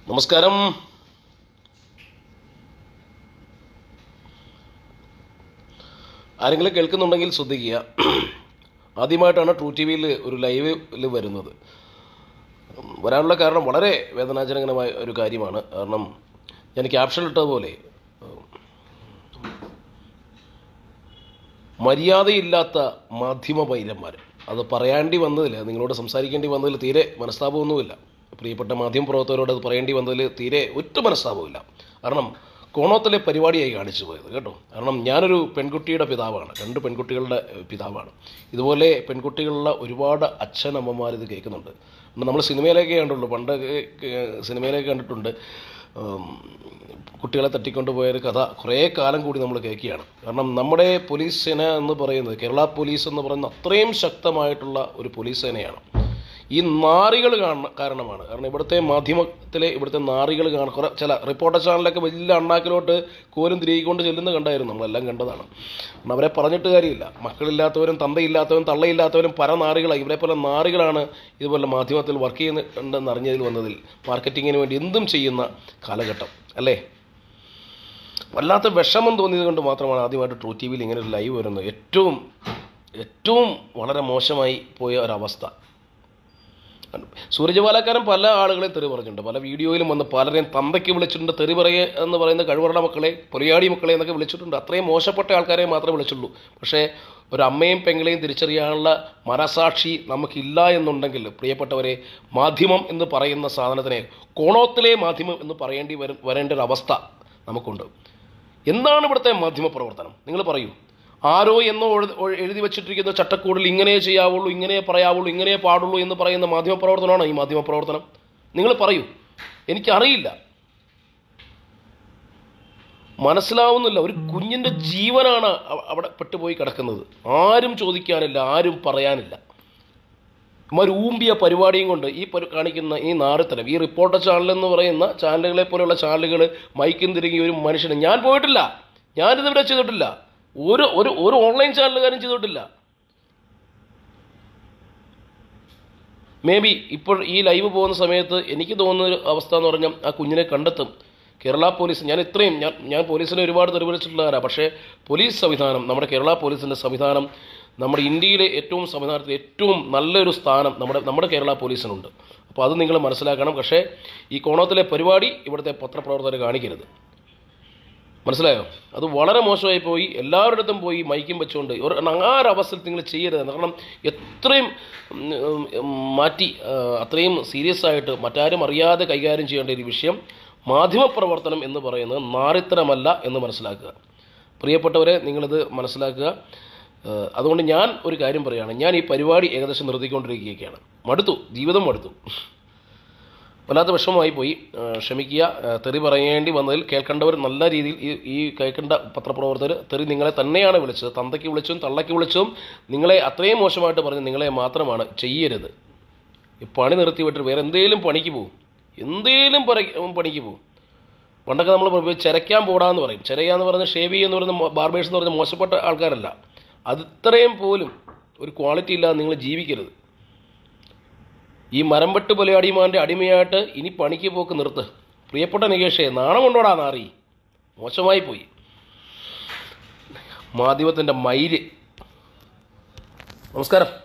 നമസ്കാരം. ആരെങ്കിലും കേൾക്കുന്നുണ്ടെങ്കിൽ ശ്രദ്ധിക്കുക. ആദ്യമായിട്ടാണ് ട്രൂ ടി വിയിൽ ഒരു ലൈവിൽ വരുന്നത്. വരാനുള്ള കാരണം വളരെ വേദനാജനകമായ ഒരു കാര്യമാണ്. കാരണം ഞാൻ ക്യാപ്ഷൻ ഇട്ടതുപോലെ മര്യാദയില്ലാത്ത മാധ്യമ പൈരന്മാർ, അത് പറയാണ്ടി വന്നതിൽ, നിങ്ങളോട് സംസാരിക്കേണ്ടി വന്നതിൽ തീരെ മനസ്താപമൊന്നുമില്ല. പ്രിയപ്പെട്ട മാധ്യമപ്രവർത്തകരോട് അത് പറയേണ്ടി വന്നതിൽ തീരെ ഒറ്റ മനസ്താപമില്ല. കാരണം കോണത്തിലെ പരിപാടിയായി കാണിച്ചു പോയത് കേട്ടോ. കാരണം ഞാനൊരു പെൺകുട്ടിയുടെ പിതാവാണ്, 2 പെൺകുട്ടികളുടെ പിതാവാണ്. ഇതുപോലെ പെൺകുട്ടികളുള്ള ഒരുപാട് അച്ഛനമ്മമാരിത് കേൾക്കുന്നുണ്ട്. നമ്മൾ സിനിമയിലേക്ക് കണ്ടുള്ളൂ, പണ്ടൊക്കെ സിനിമയിലേക്ക് കണ്ടിട്ടുണ്ട്. കുട്ടികളെ തട്ടിക്കൊണ്ടുപോയൊരു കഥ കുറേ കാലം കൂടി നമ്മൾ കേൾക്കുകയാണ്. കാരണം നമ്മുടെ പോലീസ് സേന എന്ന് പറയുന്നത്, കേരള പോലീസ് എന്ന് പറയുന്ന അത്രയും ശക്തമായിട്ടുള്ള ഒരു പോലീസ് സേനയാണ്. ഈ നാറികൾ കാരണമാണ്. കാരണം ഇവിടുത്തെ മാധ്യമത്തിലെ ഇവിടുത്തെ നാറികൾ കുറേ ചില റിപ്പോർട്ടർ ചാനലൊക്കെ വലിയ അണ്ണാക്കിലോട്ട് കോലും തിരികൊണ്ട് ചെല്ലുന്ന കണ്ടായിരുന്നു, നമ്മളെല്ലാം കണ്ടതാണ്. അവരെ പറഞ്ഞിട്ട് കാര്യമില്ല. മക്കളില്ലാത്തവരും തന്തയില്ലാത്തവരും തള്ളയില്ലാത്തവരും പരനാറികളാണ്. ഇവരെ പോലെ നാറികളാണ് ഇതുപോലെ മാധ്യമത്തിൽ വർക്ക് ചെയ്യുന്നുണ്ടെന്ന് അറിഞ്ഞതിൽ വന്നതിൽ മാർക്കറ്റിങ്ങിന് വേണ്ടി എന്തും ചെയ്യുന്ന കാലഘട്ടം അല്ലേ. വല്ലാത്ത വിഷമം തോന്നിയത് കൊണ്ട് മാത്രമാണ് ആദ്യമായിട്ട് ട്രൂ ടി വിയിൽ ഇങ്ങനെ ഒരു ലൈവ് വരുന്നത്. ഏറ്റവും വളരെ മോശമായി പോയ ഒരവസ്ഥ. സൂരജ് പാലക്കാരൻ പല ആളുകളെയും തെറി പറഞ്ഞിട്ടുണ്ട്. പല വീഡിയോയിലും വന്ന് പലരെയും തന്തയ്ക്ക് വിളിച്ചിട്ടുണ്ട്. തെറി പറയുക എന്ന് പറയുന്ന കഴിവറുടെ മക്കളെ, പൊലിയാടി മക്കളെ എന്നൊക്കെ വിളിച്ചിട്ടുണ്ട്. അത്രയും മോശപ്പെട്ട ആൾക്കാരെ മാത്രമേ വിളിച്ചുള്ളൂ. പക്ഷേ ഒരു അമ്മയും പെങ്ങളെയും തിരിച്ചറിയാനുള്ള മനസാക്ഷി നമുക്കില്ല എന്നുണ്ടെങ്കിൽ, പ്രിയപ്പെട്ടവരെ, മാധ്യമം എന്ന് പറയുന്ന സാധനത്തിനെ കോണത്തിലെ മാധ്യമം എന്ന് വരേണ്ട ഒരു അവസ്ഥ നമുക്കുണ്ട്. എന്താണ് ഇവിടുത്തെ മാധ്യമ പ്രവർത്തനം? നിങ്ങൾ പറയൂ. ആരോ എന്നോ എഴുതി വച്ചിട്ടിരിക്കുന്ന ചട്ടക്കൂടിൽ ഇങ്ങനെ ചെയ്യാവുള്ളൂ, ഇങ്ങനെ പറയാവുള്ളൂ, ഇങ്ങനെ പാടുള്ളൂ എന്ന് പറയുന്ന മാധ്യമപ്രവർത്തനമാണോ ഈ മാധ്യമപ്രവർത്തനം? നിങ്ങൾ പറയൂ. എനിക്കറിയില്ല, മനസ്സിലാവുന്നില്ല. ഒരു കുഞ്ഞിൻ്റെ ജീവനാണ് അവിടെ പെട്ടുപോയി കിടക്കുന്നത്. ആരും ചോദിക്കാനില്ല, ആരും പറയാനില്ല. ഊമ്പിയ പരിപാടിയും കൊണ്ട് ഈ കാണിക്കുന്ന ഈ നാറിത്തരം, ഈ റിപ്പോർട്ടർ ചാനലെന്ന് പറയുന്ന ചാനലുകളെ പോലെയുള്ള ചാനലുകൾ മൈക്കും തിരികെ ഒരു മനുഷ്യന്, ഞാൻ പോയിട്ടില്ല, ഞാനിതിവിടെ ചെയ്തിട്ടില്ല, ഒരു ഓൺലൈൻ ചാനലുകാരും ചെയ്തിട്ടില്ല. മേ ബി ഇപ്പോൾ ഈ ലൈവ് പോകുന്ന സമയത്ത് എനിക്ക് തോന്നുന്ന അവസ്ഥ എന്ന് പറഞ്ഞാൽ ആ കുഞ്ഞിനെ കണ്ടെത്തും കേരള പോലീസ്. ഞാൻ പോലീസിനെ ഒരുപാട് തെരുവിളിച്ചിട്ടുള്ളവരാണ്. പക്ഷേ പോലീസ് സംവിധാനം, നമ്മുടെ കേരള പോലീസിൻ്റെ സംവിധാനം, നമ്മുടെ ഇന്ത്യയിലെ സംവിധാനത്തിൽ ഏറ്റവും നല്ലൊരു സ്ഥാനം നമ്മുടെ കേരള പോലീസിനുണ്ട്. അപ്പോൾ അത് നിങ്ങൾ മനസ്സിലാക്കണം. പക്ഷേ ഈ കോണത്തിലെ പരിപാടി ഇവിടുത്തെ പത്രപ്രവർത്തകർ കാണിക്കരുത്. മനസ്സിലായോ? അത് വളരെ മോശമായി പോയി. എല്ലാവരുടെ അടുത്തും പോയി മൈക്കും വെച്ചുകൊണ്ട് ആ ഒരു അവസ്ഥയിൽ നിങ്ങൾ ചെയ്യരുത്. കാരണം എത്രയും മാറ്റി അത്രയും സീരിയസ് ആയിട്ട് മറ്റാരും അറിയാതെ കൈകാര്യം ചെയ്യേണ്ട ഒരു വിഷയം മാധ്യമപ്രവർത്തനം എന്ന് പറയുന്നത് നാറിത്തരമല്ല എന്ന് മനസ്സിലാക്കുക. പ്രിയപ്പെട്ടവരെ, നിങ്ങളിത് മനസ്സിലാക്കുക. അതുകൊണ്ട് ഞാൻ ഒരു കാര്യം പറയുകയാണ്. ഞാൻ ഈ പരിപാടി ഏകദേശം നിർത്തിക്കൊണ്ടിരിക്കുകയാണ്. ജീവിതം മടുത്തു. വല്ലാത്ത വിഷമമായി പോയി. ക്ഷമിക്കുക. തെറി പറയേണ്ടി വന്നതിൽ കേൾക്കേണ്ടവർ നല്ല രീതിയിൽ ഈ കേൾക്കേണ്ട പത്രപ്രവർത്തകർ തെറി നിങ്ങളെ തന്നെയാണ് വിളിച്ചത്. തന്തയ്ക്ക് വിളിച്ചും തള്ളയ്ക്ക് വിളിച്ചും നിങ്ങളെ അത്രയും മോശമായിട്ട് പറഞ്ഞ് നിങ്ങളെ മാത്രമാണ്. ചെയ്യരുത്. ഈ പണി നിർത്തി വിട്ടിട്ട് വേറെ എന്തേലും പണിക്ക് പോകും. പണിക്ക് പോകും. പണ്ടൊക്കെ നമ്മൾ ചിരയ്ക്കാൻ പോടാന്ന് പറയും. ചിരയാന്ന് പറഞ്ഞ് ഷേവ് എന്ന് പറയുന്ന ബാർബേഴ്സ് എന്ന് പറഞ്ഞ മോശപ്പെട്ട ആൾക്കാരല്ല. അതിത്രയും പോലും ഒരു ക്വാളിറ്റി ഇല്ലാതെ നിങ്ങൾ ജീവിക്കരുത്. ഈ മരംപെട്ട് പൊലയാടിമാൻ്റെ അടിമയായിട്ട് ഇനി പണിക്ക് പോക്ക് നിർത്ത്. പ്രിയപ്പെട്ട നികേഷേ, നാണം കൊണ്ടോടാ നാറി. മോശമായി പോയി മാധ്യമത്തിൻ്റെ മയില്. നമസ്കാരം.